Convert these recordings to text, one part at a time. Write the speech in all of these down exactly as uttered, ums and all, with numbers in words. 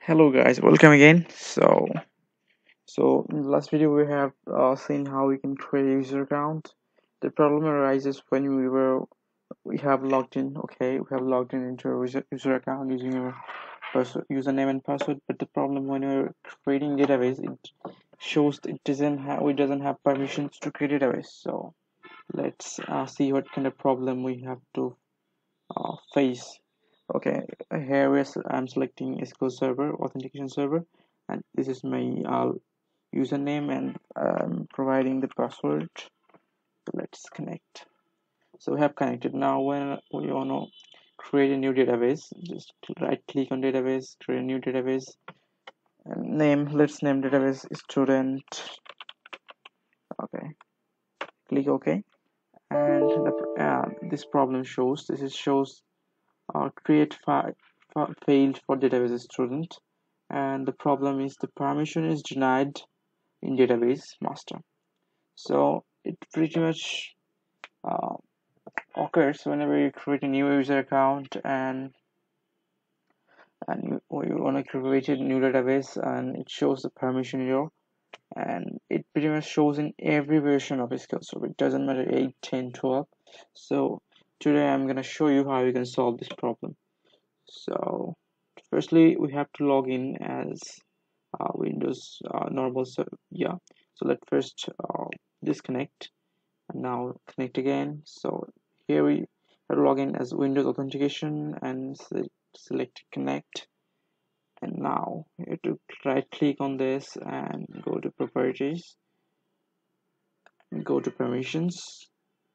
Hello guys, welcome again. So, so in the last video we have uh, seen how we can create a user account. The problem arises when we were we have logged in. Okay, we have logged in into a user, user account using our password, username and password. But the problem when we're creating database, it shows it doesn't have it doesn't have permissions to create a database. So let's uh, see what kind of problem we have to uh, face. Okay, here we're, I'm selecting S Q L Server Authentication Server, and this is my uh, username, and I'm providing the password. So let's connect. So we have connected. Now when we want to create a new database, just right click on database, create a new database, and name, let's name database student. Okay, click OK, and the, uh, this problem shows this is shows uh, create file failed for database student, and the problem is the permission is denied in database master. So it pretty much uh, occurs whenever you create a new user account and and you, or you want to create a new database, and it shows the permission error, and it pretty much shows in every version of S Q L Server. It doesn't matter eight, ten, twelve. So today I'm gonna show you how you can solve this problem. So firstly we have to log in as uh, Windows uh, normal. So yeah, so let's first uh, disconnect and now connect again. So here we have to log in as Windows authentication and select, select connect, and now you have to right click on this and go to properties and go to permissions.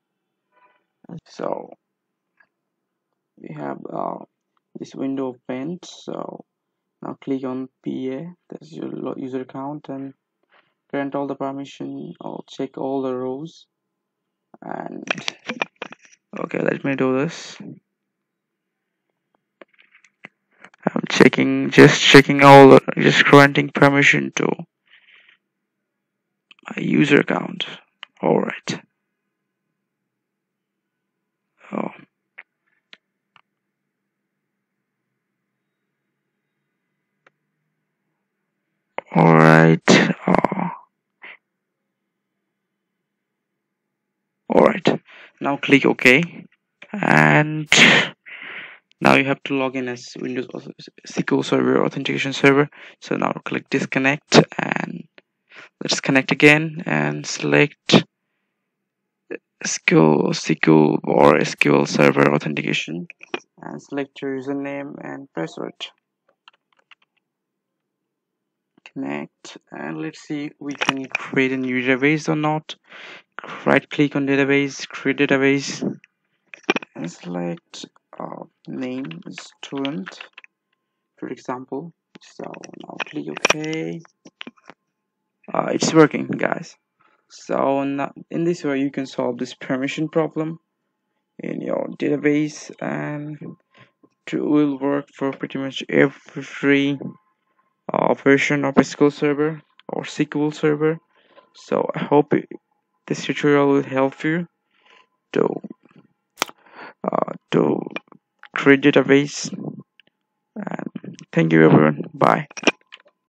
So we have uh, this window opened. So now click on P A, that's your user account, and grant all the permission. I'll check all the rows, and okay, let me do this. I'm checking, just checking all the, just granting permission to a user account. All right. Oh, all right. Oh, all right. Now click OK, and now you have to log in as Windows S Q L Server Authentication Server. So now click disconnect, and let's connect again and select S Q L, S Q L or S Q L Server Authentication, and select your username and password. Connect, and let's see if we can create a new database or not. Right click on database, create database, and select uh, name student, for example. So now click OK. Uh, it's working, guys. So now in this way you can solve this permission problem in your database, and it will work for pretty much every uh, version of S Q L Server or S Q L Server. So I hope it, this tutorial will help you to uh, to create database. And thank you everyone. Bye.